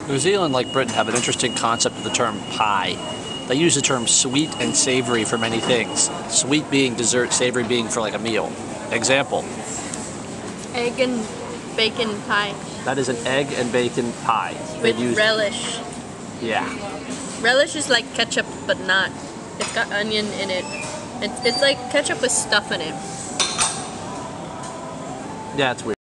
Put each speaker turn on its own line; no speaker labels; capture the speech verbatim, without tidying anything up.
New Zealand, like Britain, have an interesting concept of the term pie. They use the term sweet and savory for many things. Sweet being dessert, savory being for like a meal. Example.
Egg and bacon pie.
That is an egg and bacon pie.
With
used...
relish.
Yeah.
Relish is like ketchup, but not. It's got onion in it. It's, it's like ketchup with stuff in it.
Yeah, it's weird.